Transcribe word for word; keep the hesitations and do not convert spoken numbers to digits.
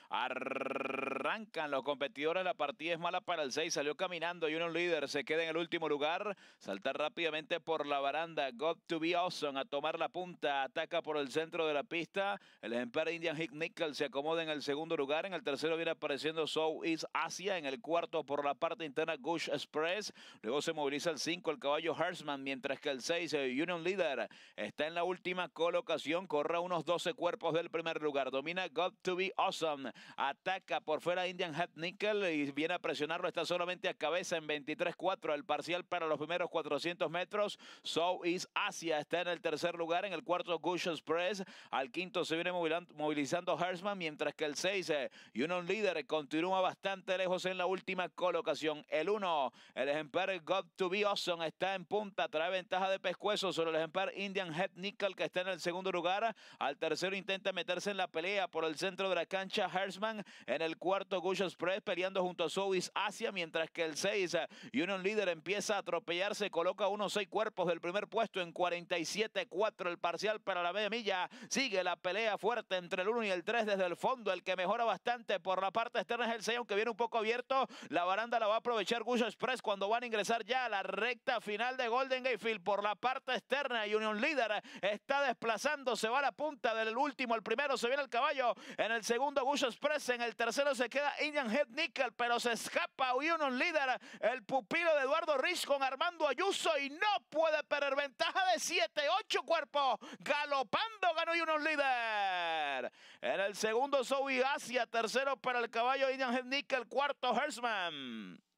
Arrancan los competidores, la partida es mala para el seis, salió caminando y Union Leader se queda en el último lugar. Salta rápidamente por la baranda, Got to be Awesome a tomar la punta, ataca por el centro de la pista. El ejemplar Indian Heat Nickel se acomoda en el segundo lugar. En el tercero viene apareciendo Southeast Asia. En el cuarto por la parte interna Gush Express. Luego se moviliza el cinco, el caballo Hertzman, mientras que el seis, Union Leader, está en la última colocación. Corre a unos doce cuerpos del primer lugar. Domina Got to be Awesome. Ataca por fuera Indian Heat Nickel y viene a presionarlo. Está solamente a cabeza en veintitrés cuatro. El parcial para los primeros cuatrocientos metros. Southeast Asia está en el tercer lugar. En el cuarto Gush Express. Al quinto se viene movilizando Hertzman, mientras que el seis, Union Leader, continúa bastante lejos en la última colocación. El uno, el ejemplar Got to be Awesome, está en punta, trae ventaja de pescuezo sobre el ejemplar Indian Heat Nickel, que está en el segundo lugar. Al tercero intenta meterse en la pelea por el centro de la cancha Hertzman. En el cuarto Gush Express peleando junto a Southeast Asia, mientras que el seis, Union Leader, empieza a atropellarse, coloca unos seis cuerpos del primer puesto en cuarenta y siete cuatro el parcial para la media milla. Sigue la pelea fuerte entre el uno y el tres desde el fondo. El que mejora bastante por la parte externa es el seis, aunque viene un poco abierto. La baranda la va a aprovechar Gush Express cuando van a ingresar ya a la recta final de Golden Gate Field por la parte externa. Union Leader está desplazando, se va a la punta del último, el primero se viene el caballo, en el segundo Gush Express, en el tercero se queda Indian Heat Nickel, pero se escapa Union Leader, el pupilo de Eduardo Rich con Armando Ayuso, y no puede perder ventaja de siete, ocho cuerpos. Galopando ganó Union Leader. En el segundo Southeast Asia, tercero para el caballo Indian Heat Nickel, cuarto Hertzman.